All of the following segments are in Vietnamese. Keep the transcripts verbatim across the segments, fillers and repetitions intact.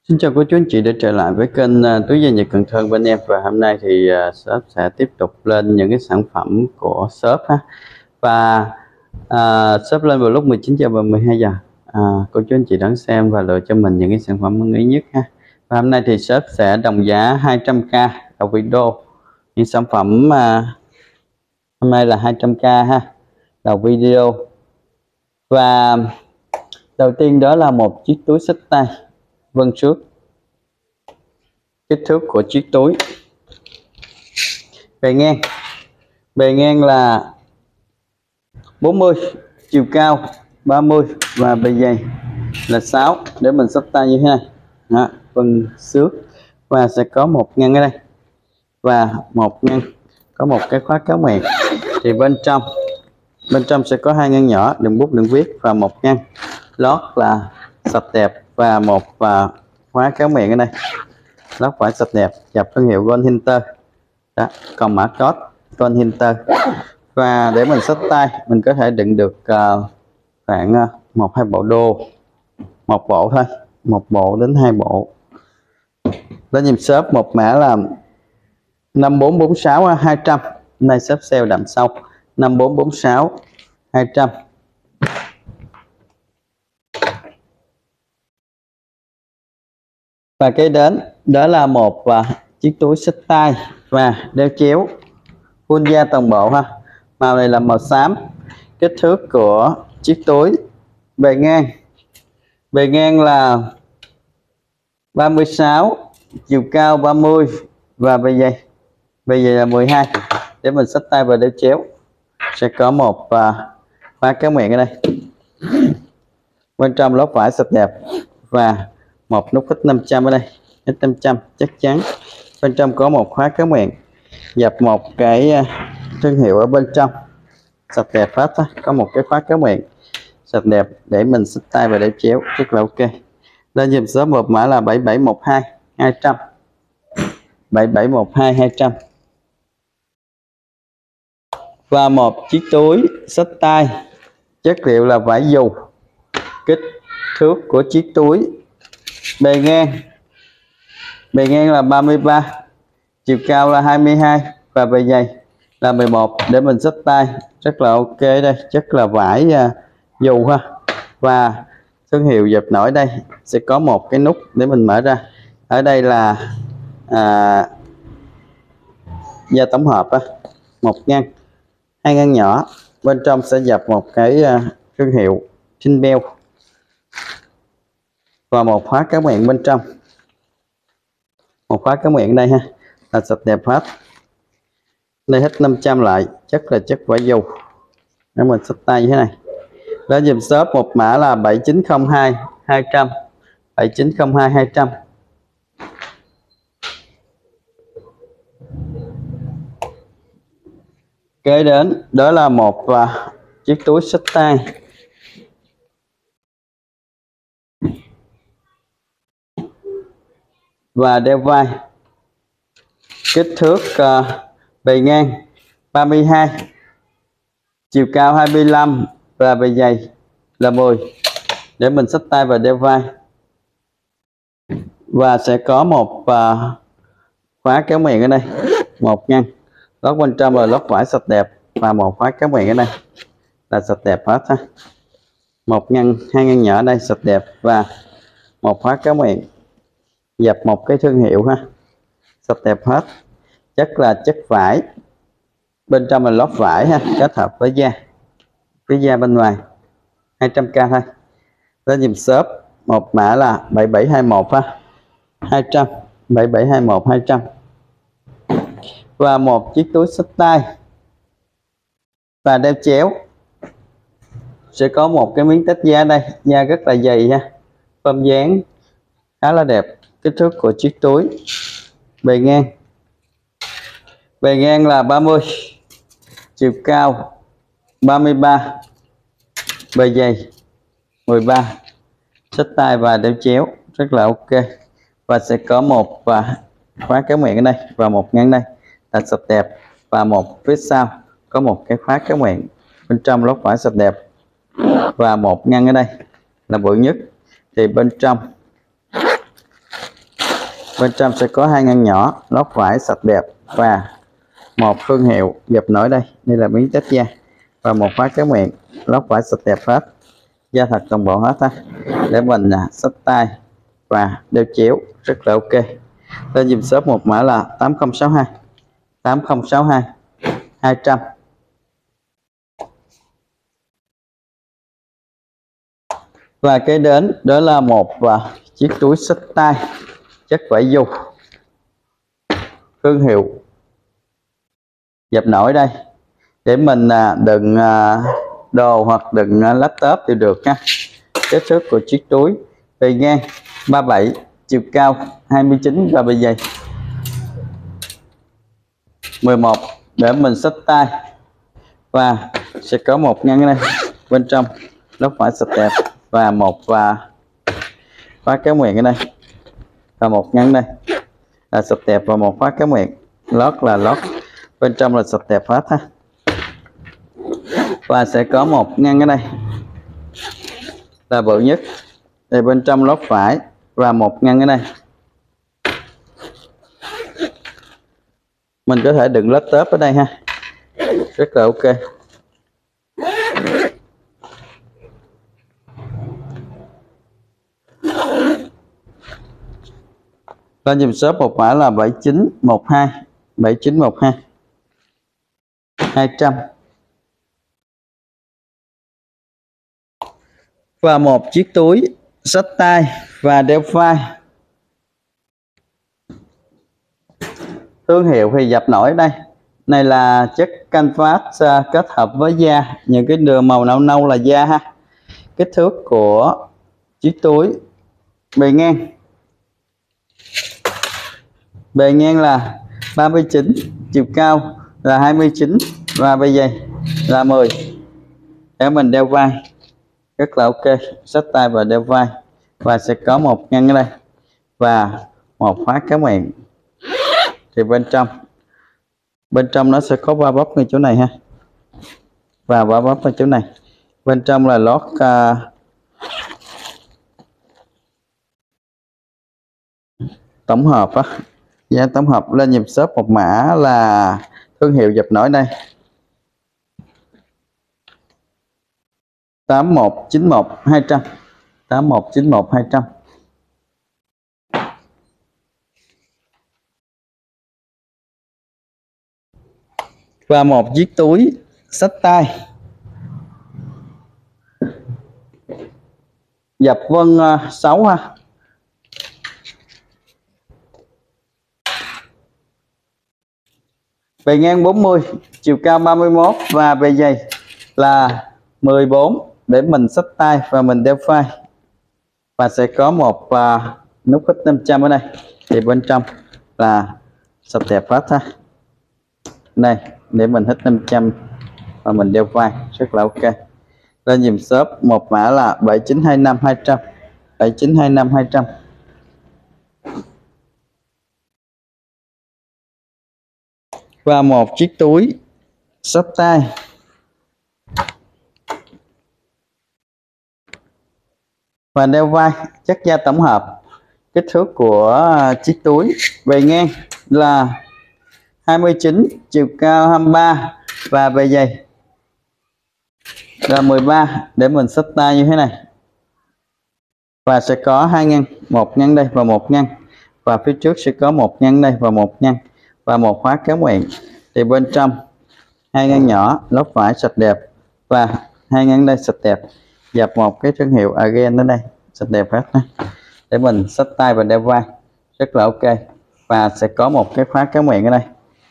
Xin chào cô chú anh chị đã trở lại với kênh uh, Túi Da Nhật Cần Thơ bên em. Và hôm nay thì uh, shop sẽ tiếp tục lên những cái sản phẩm của shop ha. Và uh, shop lên vào lúc mười chín giờ và mười hai giờ. Uh, cô chú anh chị đón xem và lựa cho mình những cái sản phẩm ưng ý nhất ha. Và hôm nay thì shop sẽ đồng giá hai trăm k đầu video. Những sản phẩm uh, hôm nay là hai trăm k ha, đầu video. Và đầu tiên đó là một chiếc túi xách tay Vân Xước. Kích thước của chiếc túi, bề ngang bề ngang là bốn mươi, chiều cao ba mươi và bề dày là sáu, để mình xách tay như thế này. Đó, Vân Xước. Và sẽ có một ngăn ở đây và một ngăn, có một cái khóa kéo miệng. Thì bên trong bên trong sẽ có hai ngăn nhỏ đựng bút đựng viết và một ngăn lót là sạch đẹp và một và khóa kéo miệng ở đây. Lót vải sạch đẹp, dập thương hiệu Gold Hinter. Đó, còn mã code Gold Hinter. Và để mình xách tay, mình có thể đựng được uh, khoảng uh, một hai bộ đồ, một bộ thôi, một bộ đến hai bộ. Đó, nhìn shop một mã là năm bốn bốn sáu hai trăm. Hôm nay shop sale đậm sâu năm bốn bốn sáu hai trăm. Và cái đến đó là một uh, chiếc túi xách tay và đeo chéo full da toàn bộ ha. Màu này là màu xám. Kích thước của chiếc túi, bề ngang bề ngang là ba mươi sáu, chiều cao ba mươi và bề dày bề dày là mười hai. Để mình xách tay và đeo chéo. Sẽ có một uh, khóa kéo miệng ở đây. Bên trong lót vải sạch đẹp và một nút X năm trăm ở đây, X năm trăm chắc chắn. Bên trong có một khóa kéo miệng, dập một cái thương hiệu ở bên trong, sạch đẹp hết á. Có một cái khóa kéo miệng sạch đẹp để mình xách tay và để chéo rất là ok. Lên dùm số một mã là bảy bảy một hai hai trăm, bảy bảy một hai hai trăm. Và một chiếc túi xách tay chất liệu là vải dù. Kích thước của chiếc túi, bề ngang bề ngang là ba mươi ba, chiều cao là hai mươi hai và bề dày là mười một. Để mình xách tay rất là ok. Đây chất là vải uh, dù ha. Và thương hiệu dập nổi đây sẽ có một cái nút để mình mở ra. Ở đây là à, da tổng hợp á, một ngăn, hai ngăn nhỏ. Bên trong sẽ dập một cái uh, thương hiệu Tin Bell và một khóa kéo miệng bên trong, một khóa kéo miệng đây ha, là sạch đẹp hết. Đây hết năm trăm lại, chất là chất vải dù. Để mình xách tay như thế này. Đó, dùm shop một mã là bảy chín không hai hai trăm, bảy chín không hai hai trăm. Kế đến đó là một uh, chiếc túi xách tay và đeo vai. Kích thước uh, bề ngang ba mươi hai, chiều cao hai mươi lăm và bề dày là mười. Để mình xách tay và đeo vai. Và sẽ có một uh, khóa kéo miệng ở đây, một ngăn. Lót bên trong là lót vải sạch đẹp và một khóa kéo miệng ở đây là sạch đẹp hết ha. Một ngăn, hai ngăn nhỏ ở đây sạch đẹp và một khóa kéo miệng, dập một cái thương hiệu ha, sạch đẹp hết. Chất là chất vải, bên trong là lót vải ha, kết hợp với da, với da bên ngoài. Hai trăm k thôi. Lên dùm shop một mã là bảy bảy hai một ha, hai trăm, bảy bảy hai một hai trăm. Và một chiếc túi xách tay và đeo chéo. Sẽ có một cái miếng tách da đây, da rất là dày ha, form dáng khá là đẹp. Kích thước của chiếc túi, bề ngang bề ngang là ba mươi, chiều cao ba mươi ba, bề dày mười ba. Xách tay và đeo chéo rất là ok. Và sẽ có một và khóa kéo miệng ở đây và một ngăn đây là sạch đẹp. Và một phía sau có một cái khóa kéo miệng, bên trong lót vải sạch đẹp và một ngăn ở đây là bự nhất. Thì bên trong Bên trong sẽ có hai ngăn nhỏ lót vải sạch đẹp và một thương hiệu dập nổi đây, đây là miếng tách da và một khóa kéo miệng lót vải sạch đẹp hết, da thật toàn bộ hết ha, để mình à, xách tay và đeo chéo rất là ok. Lên dùm shop một mã là tám không sáu hai tám không sáu hai hai trăm. Và cái đến đó là một và chiếc túi xách tay chất vải dù thương hiệu dập nổi đây, để mình à, đựng à, đồ hoặc đựng à, laptop thì được ha. Kích thước của chiếc túi bề ngang ba mươi bảy, chiều cao hai mươi chín và bề dày mười một để mình xách tay, và sẽ có một ngăn ở đây bên trong lót vải sạch đẹp và một và khóa kéo miệng ở đây và một ngăn đây là sạch đẹp và một khóa kéo miệng lót là lót bên trong là sạch đẹp hết ha. Và sẽ có một ngăn ở đây là bự nhất thì bên trong lót vải và một ngăn ở đây mình có thể đựng laptop ở đây ha, rất là ok. Lên dùm shop một mã là bảy chín một hai bảy chín một hai hai trăm. Và một chiếc túi xách tay và đeo vai thương hiệu thì dập nổi đây, này là chất canvas uh, kết hợp với da, những cái đường màu nâu nâu là da ha. Kích thước của chiếc túi bề ngang bề ngang là ba mươi chín, chiều cao là hai mươi chín và bề dày là mười để mình đeo vai rất là ok, xách tay và đeo vai. Và sẽ có một ngăn ở đây và một khóa kéo miệng, thì bên trong bên trong nó sẽ có ba bóp ngay chỗ này ha và ba bóp ở chỗ này. Bên trong là lót uh, tổng hợp á, giá tổng hợp. Lên dùm shop một mã là thương hiệu dập nổi đây tám một chín một hai trăm tám một chín một hai trăm. Và một chiếc túi xách tay dập vân sáu ha, bề ngang bốn mươi, chiều cao ba mươi mốt và bề dày là mười bốn để mình xách tay và mình đeo vai. Và sẽ có một uh, nút hít năm trăm ở đây, thì bên trong là sạch đẹp hết ha, đây để mình hít năm trăm và mình đeo vai rất là ok. Lên dùm shop một mã là bảy chín hai năm hai trăm bảy chín hai năm hai trăm. Và một chiếc túi xách tay và đeo vai chất da tổng hợp. Kích thước của chiếc túi bề ngang là hai mươi chín, chiều cao hai mươi ba và bề dày là mười ba để mình xách tay như thế này. Và sẽ có hai ngăn, một ngăn đây và một ngăn, và phía trước sẽ có một ngăn đây và một ngăn và một khóa kéo miệng. Thì bên trong hai ngăn nhỏ lót vải sạch đẹp và hai ngăn đây sạch đẹp, dập một cái thương hiệu Again ở đây sạch đẹp hết đó, để mình xách tay và đeo vai rất là ok. Và sẽ có một cái khóa kéo miệng ở đây.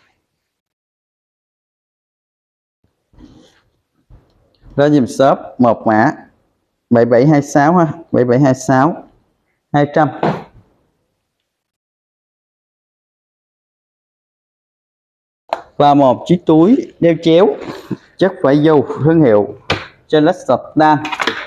Lên dùm shop một mã bảy bảy hai sáu ha, bảy bảy hai sáu hai trăm. Và một chiếc túi đeo chéo chất vải dù thương hiệu Celestan.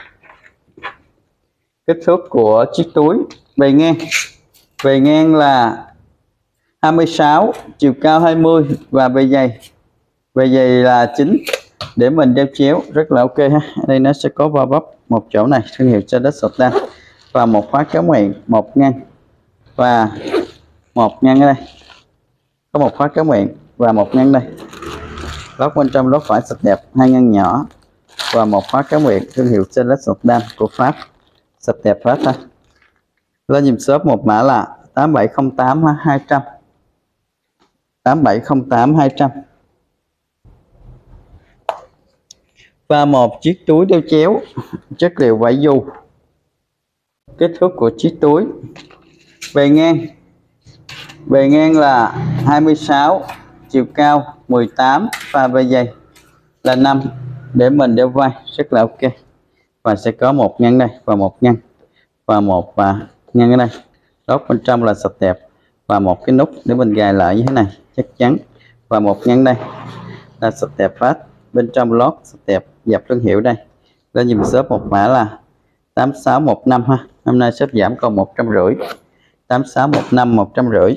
Kích thước của chiếc túi bề ngang bề ngang là hai mươi sáu, chiều cao hai mươi và bề dày bề dày là chín để mình đeo chéo rất là ok ha. Ở đây nó sẽ có va bắp một chỗ này thương hiệu Celestan và một khóa kéo miệng, một ngăn và một ngăn ở đây, có một khóa kéo miệng và một ngăn đây. Lót bên trong lót phải sạch đẹp, hai ngăn nhỏ và một khóa kéo miệng thương hiệu Celeste Jordan của Pháp, sạch đẹp hết ha. Lên dùm shop một mã là tám bảy không tám hai trăm, tám bảy không tám hai trăm. Và một chiếc túi đeo chéo chất liệu vải dù. Kích thước của chiếc túi: bề ngang bề ngang là hai mươi sáu, chiều cao mười tám và bề dày là năm, để mình đeo vai rất là ok. Và sẽ có một ngăn đây và một ngăn và một và ngăn ở đây. Lót bên trong là sạch đẹp và một cái nút để mình gài lại như thế này chắc chắn, và một ngăn đây là sạch đẹp hết. Bên trong lót sạch đẹp, dập thương hiệu đây. Lên dùm shop một mã là tám sáu một năm ha. Hôm nay shop giảm còn một trăm rưỡi, tám sáu một năm một trăm rưỡi.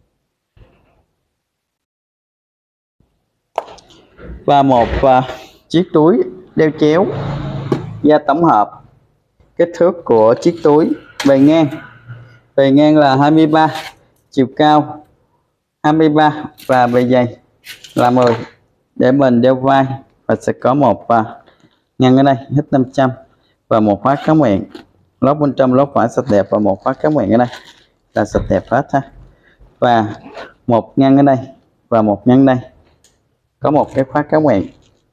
Và một uh, chiếc túi đeo chéo da tổng hợp. Kích thước của chiếc túi: bề ngang bề ngang là hai mươi ba, chiều cao hai mươi ba và bề dày là mười, để mình đeo vai. Và sẽ có một uh, ngăn ở đây hết năm trăm và một khóa kéo miệng. Lót bên trong lót phải sạch đẹp và một khóa kéo miệng ở đây là sạch đẹp hết ha. Và một ngăn ở đây và một ngăn đây, có một cái khóa kéo miệng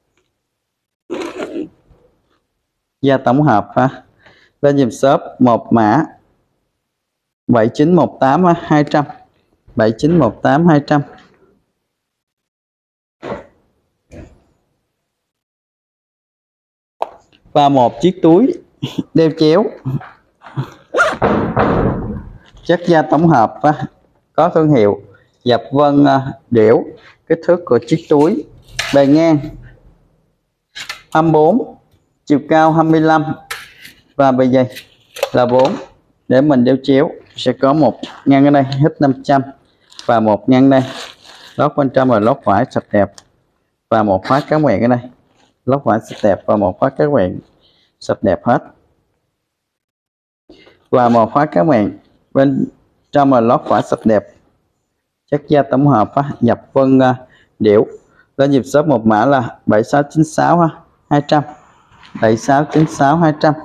da tổng hợp ha. Lên dùm shop một mã bảy chín một tám hai trăm, bảy chín một tám hai trăm. Và một chiếc túi đeo chéo chất da tổng hợp ha, có thương hiệu Dập Vân Điểu. Kích thước của chiếc túi: bề ngang hai mươi bốn, chiều cao hai mươi lăm và bề dày là bốn, để mình đeo chéo. Sẽ có một ngăn ở đây hết năm trăm và một ngăn đây. Lót bên trong là lót vải sạch đẹp và một khóa kéo miệng ở đây. Lót vải sạch đẹp và một khóa kéo miệng sạch đẹp hết. Và một khóa kéo miệng bên trong là lót vải sạch đẹp chất da tổng hợp á, Dập Vân uh, Điểu. Lên dùm shop một mã là bảy sáu chín sáu ha, hai trăm, bảy sáu chín sáu hai trăm.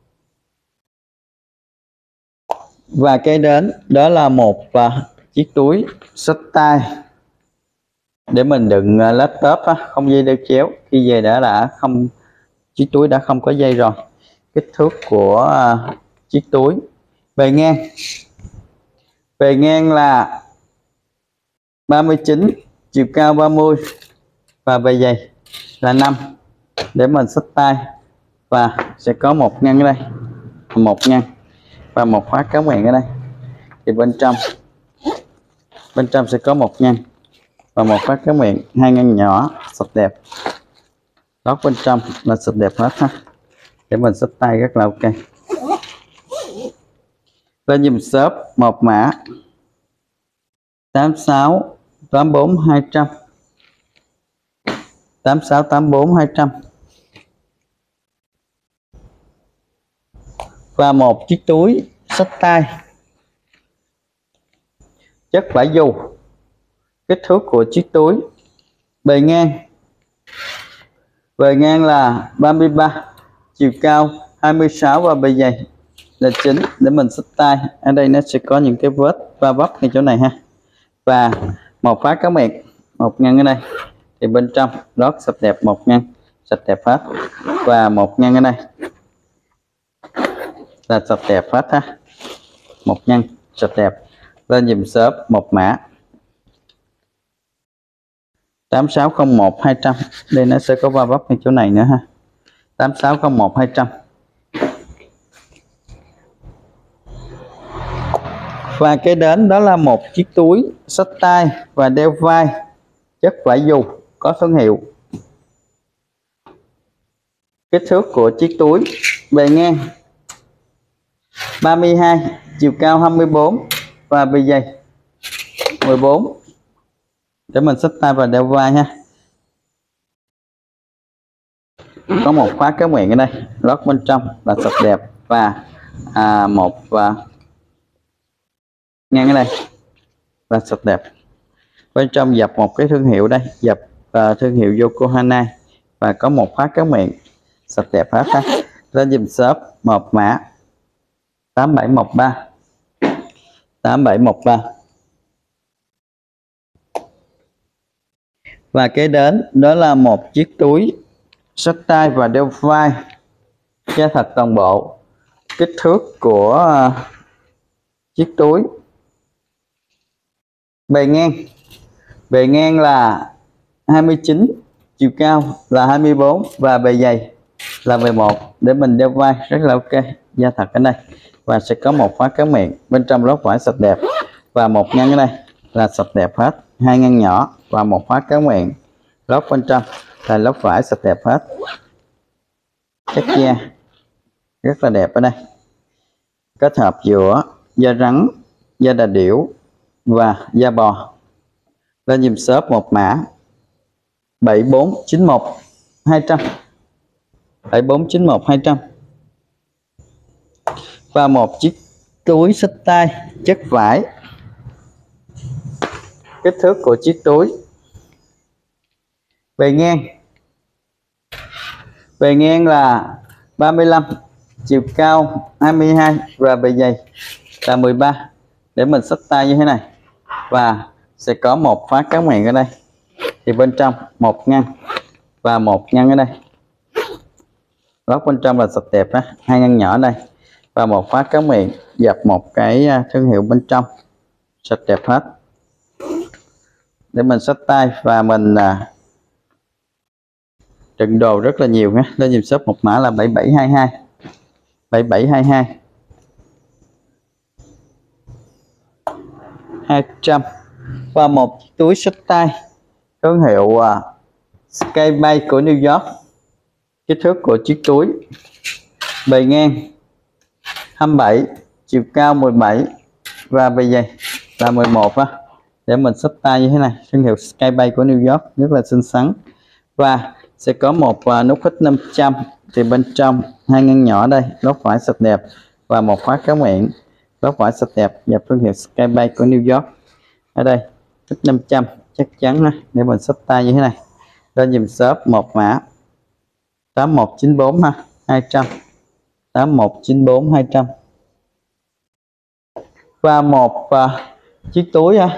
Và cái đến đó là một uh, chiếc túi xách tay để mình đựng uh, laptop á, không dây đeo chéo. Khi về đã đã không chiếc túi đã không có dây rồi. Kích thước của uh, chiếc túi: bề ngang bề ngang là ba mươi chín, chiều cao ba mươi và bề dày là năm, để mình xách tay. Và sẽ có một ngăn ở đây, một ngăn và một khóa kéo miệng ở đây. Thì bên trong bên trong sẽ có một ngăn và một khóa kéo miệng, hai ngăn nhỏ sạch đẹp. Lót bên trong là sạch đẹp hết ha, để mình xách tay rất là ok. Lên dùm shop một mã tám sáu tám bốn hai trăm, tám sáu tám bốn hai trăm. Và một chiếc túi xách tay chất vải dù. Kích thước của chiếc túi: bề ngang bề ngang là ba mươi ba, chiều cao hai mươi sáu và bề dày là chín, để mình xách tay. Ở đây nó sẽ có những cái vết va vấp ngay chỗ này ha. Và một khóa kéo miệng, một ngăn ở đây. Thì bên trong lót sạch đẹp, một ngăn sạch đẹp hết và một ngăn ở đây là sạch đẹp hết ha, một ngăn sạch đẹp. Lên dùm shop một mã tám sáu không một hai trăm. Đây nó sẽ có va vấp ngay chỗ này nữa ha, tám sáu không một hai trăm. Và cái đến đó là một chiếc túi xách tay và đeo vai chất vải dù, có thương hiệu. Kích thước của chiếc túi: bề ngang ba mươi hai, chiều cao hai mươi bốn và bề dày mười bốn, để mình xách tay và đeo vai ha. Có một khóa kéo miệng ở đây, lót bên trong là sạch đẹp và à, một và ngăn ở đây là sạch đẹp. Bên trong dập một cái thương hiệu đây, dập uh, thương hiệu Yokohama và có một khóa kéo miệng sạch đẹp hết ha. Lên dùm shop một mã tám bảy một ba tám bảy một ba. Và kế đến đó là một chiếc túi xách tay và đeo vai da thật toàn bộ. Kích thước của uh, chiếc túi, bề ngang bề ngang là hai mươi chín, chiều cao là hai mươi bốn và bề dày là mười một để mình đeo vai rất là ok. Da thật ở đây và sẽ có một khóa kéo miệng, bên trong lót vải sạch đẹp và một ngăn ở đây là sạch đẹp hết, hai ngăn nhỏ và một khóa kéo miệng. Lót bên trong là lót vải sạch đẹp hết, chất da rất là đẹp ở đây, kết hợp giữa da rắn, da đà điểu và da bò. Lên dùm shop một mã bảy bốn chín một hai trăm bảy bốn chín một hai trăm. Và một chiếc túi xách tay chất vải. Kích thước của chiếc túi, bề ngang bề ngang là ba mươi lăm, chiều cao hai mươi hai và bề dày là mười ba để mình xách tay như thế này. Và sẽ có một khóa kéo miệng ở đây, thì bên trong một ngăn và một ngăn ở đây. Lót bên trong là sạch đẹp á, hai ngăn nhỏ ở đây và một khóa kéo miệng, dập một cái thương hiệu bên trong sạch đẹp hết để mình xách tay và mình à, đựng đồ rất là nhiều nhé. Lên dùm shop một mã là bảy bảy hai hai bảy bảy hai hai hai trăm. Và một túi xách tay thương hiệu uh, Skybase của New York. Kích thước của chiếc túi, bề ngang hai mươi bảy, chiều cao mười bảy và bề dày là mười một á, để mình xách tay như thế này. Thương hiệu Skybase của New York rất là xinh xắn. Và sẽ có một uh, nút hít năm trăm, thì bên trong hai ngăn nhỏ đây, lót vải sạch đẹp và một khóa kéo miệng, lót vải sạch đẹp dập thương hiệu Skybase của New York. Ở đây hít năm trăm chắc chắn ha, để mình xách tay như thế này. Lên dùm shop một mã tám một chín bốn ha, hai trăm tám một chín bốn hai trăm. Và một uh, chiếc túi ha,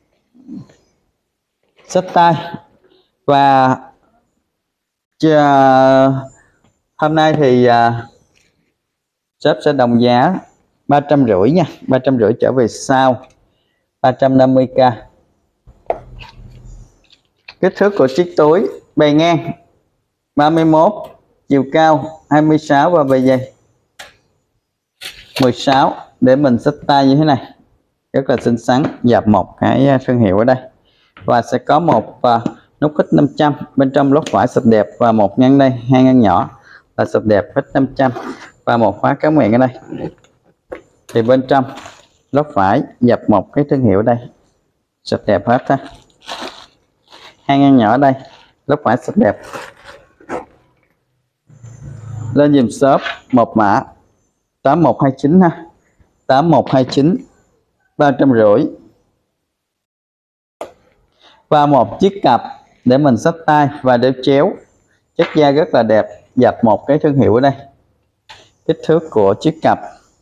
xách tay. Và uh, hôm nay thì uh, shop sẽ đồng giá ba trăm rưỡi nha, ba trăm rưỡi trở về sau, ba trăm năm mươi k. Kích thước của chiếc túi, bề ngang ba mươi mốt, chiều cao hai mươi sáu và bề dày mười sáu để mình xách tay như thế này, rất là xinh xắn, dập một cái thương hiệu ở đây. Và sẽ có một uh, nút hít năm trăm, bên trong lót vải sạch đẹp và một ngăn đây, hai ngăn nhỏ là sạch đẹp hít năm trăm và một khóa kéo miệng ở đây. Thì bên trong lót vải dập một cái thương hiệu ở đây sạch đẹp hết ha, hai ngăn nhỏ ở đây, lót vải sạch đẹp. Lên dùm shop một mã tám một hai chín ha, tám một hai chín, ba trăm rưỡi. Và một chiếc cặp để mình xách tay và đeo chéo, chất da rất là đẹp, dập một cái thương hiệu ở đây. Kích thước của chiếc cặp,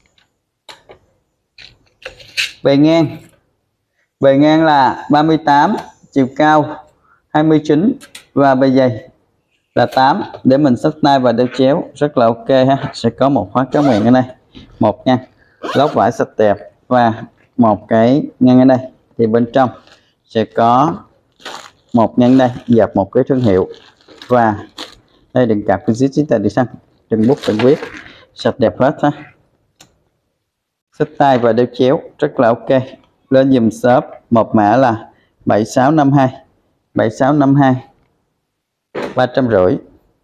bề ngang bề ngang là ba mươi tám, chiều cao hai mươi chín và bề dày là tám để mình xách tay và đeo chéo rất là ok ha. Sẽ có một khóa kéo miệng ở đây, một ngăn, lót vải sạch đẹp và một cái ngăn ở đây. Thì bên trong sẽ có một ngăn đây, dập một cái thương hiệu. Và đây đừng cặp cái giấy tờ đi xăng, đừng bút đừng viết, sạch đẹp hết ha. Xách tay và đeo chéo rất là ok. Lên dùm shop một mã là bảy sáu năm hai bảy sáu năm hai, ba trăm rưỡi.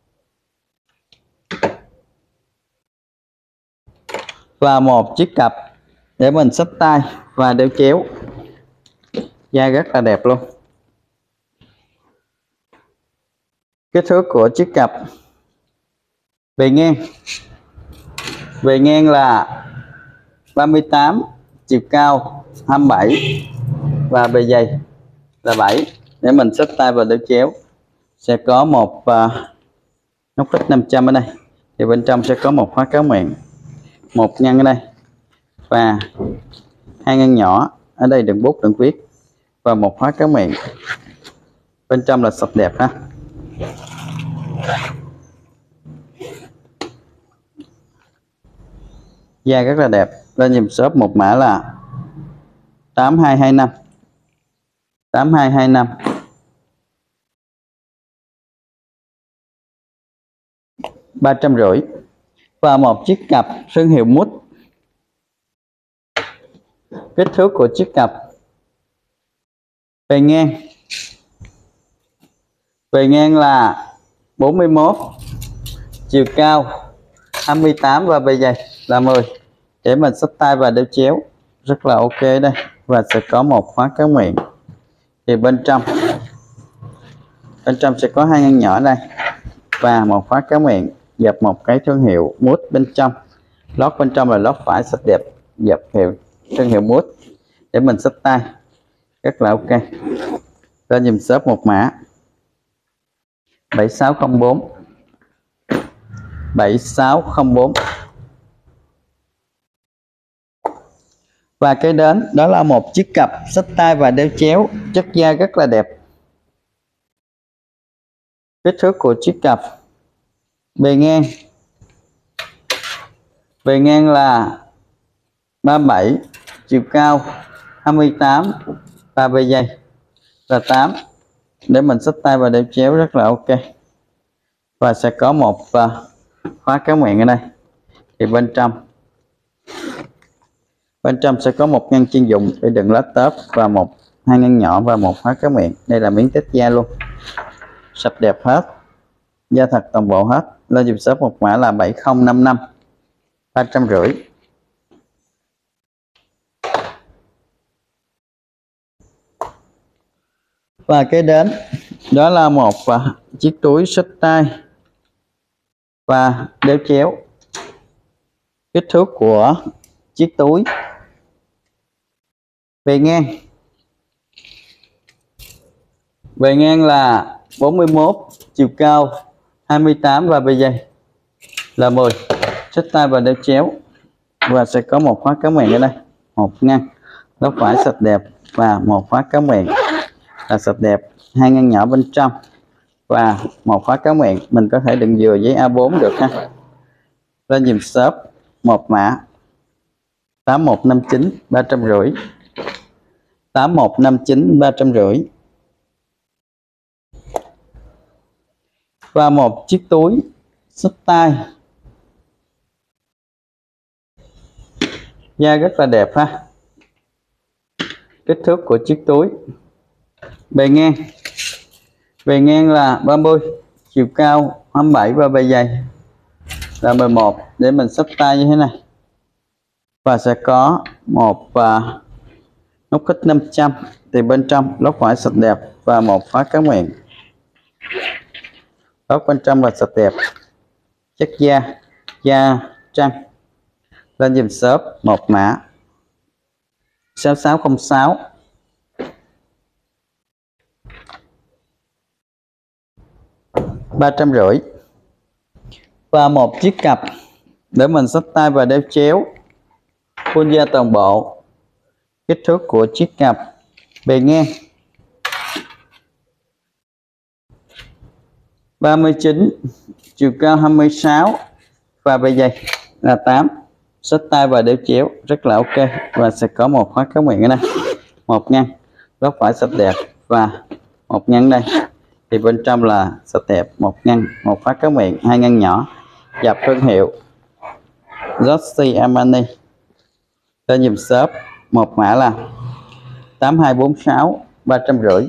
Và một chiếc cặp để mình xách tay và đeo chéo, da rất là đẹp luôn. Kích thước của chiếc cặp, bề ngang bề ngang là ba mươi tám, chiều cao hai mươi bảy và bề dày là bảy. Để mình xách tay vào đeo chéo sẽ có một uh, nút khích năm trăm ở đây, thì bên trong sẽ có một khóa kéo miệng, một ngăn ở đây và hai ngăn nhỏ ở đây đựng bút đựng viết, và một khóa kéo miệng. Bên trong là sạch đẹp ha. Da rất là đẹp. Lên dùm shop một mã là tám hai hai năm tám hai hai năm. ba trăm rưỡi. Và một chiếc cặp thương hiệu Mút. Kích thước của chiếc cặp: bề ngang bề ngang là bốn mươi mốt, chiều cao hai mươi tám và bề dày là mười. Để mình xách tay và đeo chéo rất là ok đây. Và sẽ có một khóa kéo miệng. Thì bên trong bên trong sẽ có hai ngăn nhỏ đây và một khóa kéo miệng, dập một cái thương hiệu Mút bên trong. Lót bên trong là lót vải sạch đẹp, dập hiệu thương hiệu Mút. Để mình xách tay rất là ok. Lên dùm shop một mã bảy sáu không bốn bảy sáu không bốn. Và cái đến đó là một chiếc cặp xách tay và đeo chéo, chất da rất là đẹp. Kích thước của chiếc cặp: bề ngang bề ngang là ba mươi bảy, chiều cao hai mươi tám và bề dày là tám. Để mình xách tay và đeo chéo rất là ok. Và sẽ có một uh, khóa kéo miệng ở đây. Thì bên trong bên trong sẽ có một ngăn chuyên dụng để đựng laptop và một hai ngăn nhỏ và một khóa kéo miệng. Đây là miếng test da luôn, sạch đẹp hết, da thật toàn bộ hết. Lên dùm shop một mã là bảy không năm năm, ba trăm rưỡi. Và cái đến đó là một uh, chiếc túi xách tay và đeo chéo. Kích thước của chiếc túi: bề ngang bề ngang là bốn mươi mốt, chiều cao hai mươi tám và bề dày là mười. Xách tay và đeo chéo. Và sẽ có một khóa kéo miệng ở đây, một ngăn lót vải sạch đẹp và một khóa kéo miệng là sạch đẹp, hai ngăn nhỏ bên trong và một khóa kéo miệng. Mình có thể đựng dừa giấy A bốn được ha. Lên dùm shop một mã tám một năm chín, ba trăm rưỡi. tám một năm chín, ba trăm rưỡi. Và một chiếc túi xách tay, da rất là đẹp ha. Kích thước của chiếc túi: bề ngang bề ngang là ba mươi, chiều cao hai mươi bảy và bề dày là mười một. Để mình xách tay như thế này. Và sẽ có một uh, nút khích năm trăm. Thì bên trong lót vải sạch đẹp và một khóa kéo miệng. Lót bên trong là sạch đẹp, chất da da trắng. Lên dùm shop một mã sáu sáu không sáu, ba trăm rưỡi. Và một chiếc cặp để mình xách tay và đeo chéo, full da toàn bộ. Kích thước của chiếc cặp: bề ngang ba mươi chín, chiều cao hai mươi sáu và bề dày là tám. Xách tay và đeo chéo rất là ok. Và sẽ có một khóa kéo miệng ở đây, một ngăn lót vải sạch đẹp và một ngăn đây. Thì bên trong là sạch đẹp, một ngăn, một khóa kéo miệng, hai ngăn nhỏ, dập thương hiệu Giorgio Armani. Lên dùm shop một mã là tám hai bốn sáu, ba trăm rưỡi.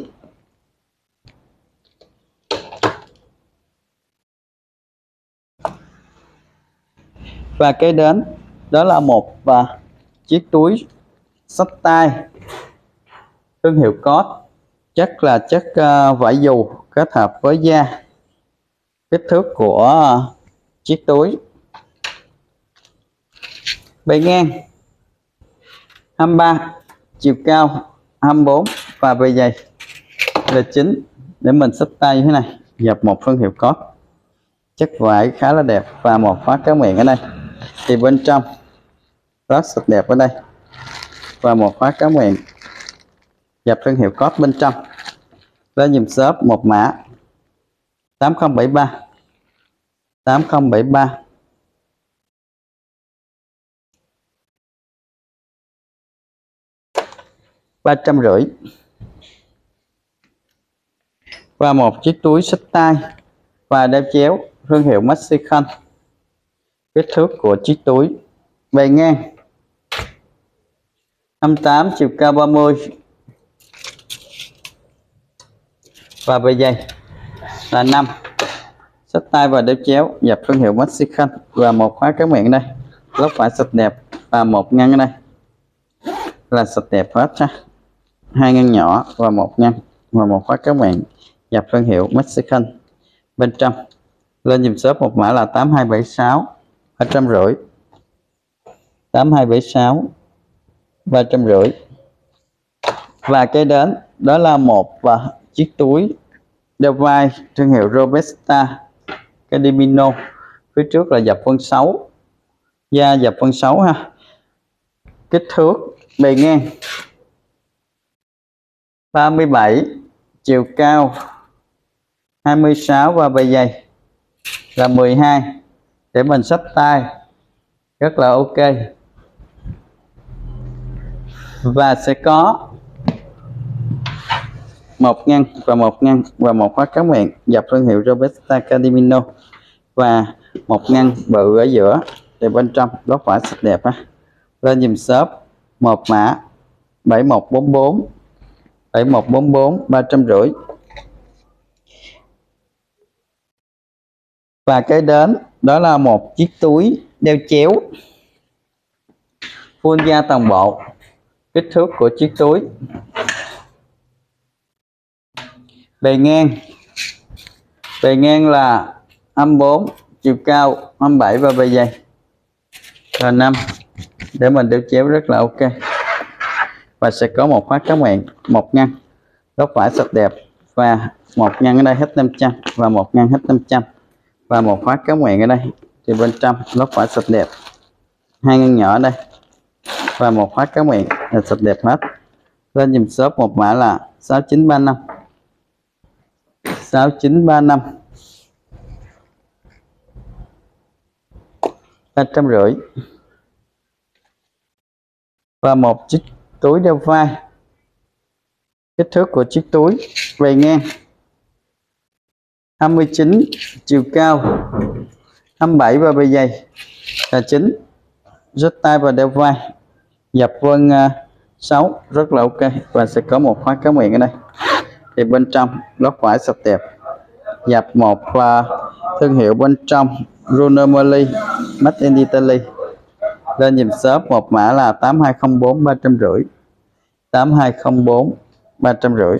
Và cái đến đó là một uh, chiếc túi xách tay thương hiệu Cốt, chất là chất uh, vải dù kết hợp với da. Kích thước của uh, chiếc túi: bề ngang hai mươi ba, chiều cao hai mươi bốn và bề dày là chín. Để mình xách tay như thế này, dập một thương hiệu code, chất vải khá là đẹp và một khóa kéo miệng ở đây. Thì bên trong rất sạch đẹp ở đây và một khóa kéo miệng, dập thương hiệu code bên trong. Lên dùm shop một mã tám không bảy ba tám không bảy ba. ba trăm rưỡi. Và một chiếc túi xách tay và đeo chéo thương hiệu Maxicon. Kích thước của chiếc túi bề ngang hai mươi tám, chiều cao ba mươi và bề dày là năm. Xách tay và đeo chéo dập thương hiệu Maxicon và một khóa kéo miệng đây, lót vải sạch đẹp và một ngăn ở đây là sạch đẹp hết ha. Hai ngăn nhỏ và một ngăn và một khóa kéo miệng, dập thương hiệu Maxicon bên trong. Lên dùm shop một mã là tám hai bảy sáu ba trăm rưỡi. tám hai bảy sáu ba trăm rưỡi. Và cái đến đó là một và chiếc túi đeo vai thương hiệu Robusta Cadimino. Phía trước là dập phân sáu, da dập phân sáu ha. Kích thước bề ngang ba mươi bảy, chiều cao hai mươi sáu và bề dày là mười hai. Để mình xách tay rất là ok. Và sẽ có một ngăn và một ngăn và một khóa kéo miệng, dập thương hiệu Robusta Cadimino và một ngăn bự ở giữa. Thì bên trong lót vải sạch đẹp á. Lên dùm shop một mã bảy một bốn bốn bảy một bốn bốn ba trăm rưỡi. Và cái đến đó là một chiếc túi đeo chéo full da toàn bộ. Kích thước của chiếc túi bề ngang bề ngang là hai mươi bốn, chiều cao hai mươi bảy và bề dày là năm. Để mình đeo chéo rất là ok. Và sẽ có một khóa kéo miệng, một ngăn, lót vải sạch đẹp và một ngăn ở đây hết năm trăm và một ngăn hết năm trăm và một khóa kéo miệng ở đây. Thì bên trong lót vải sạch đẹp, hai ngăn nhỏ ở đây và một khóa kéo miệng là sạch đẹp hết. Lên dùm shop một mã là sáu chín ba năm sáu chín ba năm ba trăm rưỡi. Và một chiếc túi đeo vai. Kích thước của chiếc túi bề ngang hai mươi chín, chiều cao hai mươi bảy và bề dày là chín. Rút tay và đeo vai, dập vân uh, sáu rất là ok. Và sẽ có một khóa kéo miệng ở đây. Thì bên trong lót vải sạch đẹp, dập một uh, thương hiệu bên trong Bruno Magli Made in Italy. Lên dùm shop một mã là tám hai không bốn ba trăm rưỡi tám hai không bốn ba trăm rưỡi.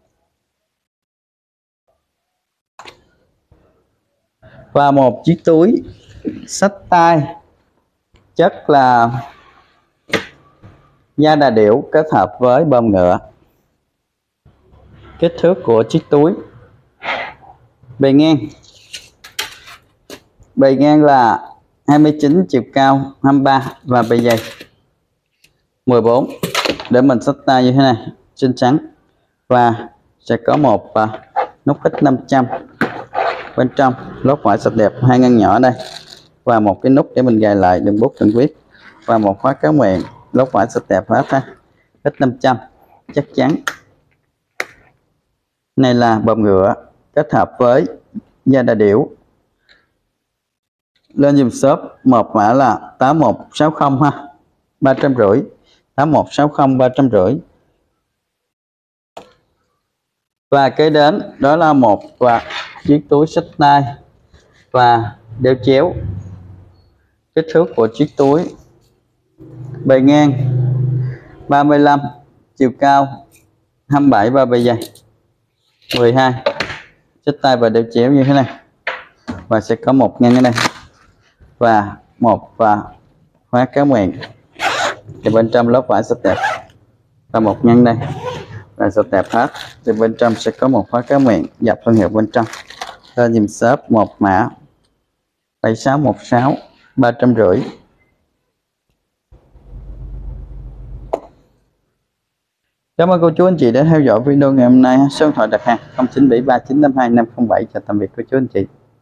Và một chiếc túi xách tay chất là da đà điểu kết hợp với bơm ngựa. Kích thước của chiếc túi bề ngang bề ngang là hai mươi chín, chiều cao hai mươi ba và bề dày mười bốn. Để mình xách tay như thế này, xinh xắn. Và sẽ có một uh, nút ít năm trăm bên trong, lót vải sạch đẹp, hai ngăn nhỏ ở đây và một cái nút để mình gài lại đừng bút đừng viết và một khóa kéo miệng, lót vải sạch đẹp hết ha. Ít năm trăm chắc chắn. Này là bơm ngựa kết hợp với da đà điểu. Lên dùm shop một mã là tám một sáu không ha ba trăm rưỡi tám một sáu không ba trăm rưỡi. Và kế đến đó là một và chiếc túi xách tay và đeo chéo. Kích thước của chiếc túi bề ngang ba mươi lăm, chiều cao hai mươi bảy và bề dày mười hai. Xách tay và đeo chéo như thế này. Và sẽ có một ngăn ở đây và một và khóa kéo miệng. Thì bên trong lót vải sạch đẹp và một ngăn đây. là sạch đẹp hết. Thì bên trong sẽ có một khóa kéo miệng dập thương hiệu bên trong. Tên dùm shop một mã bảy sáu một sáu ba trăm rưỡi. Cảm ơn cô chú anh chị đã theo dõi video ngày hôm nay. Số điện thoại đặt hàng không chín bảy ba chín năm hai năm không bảy. Chào tạm biệt cô chú anh chị.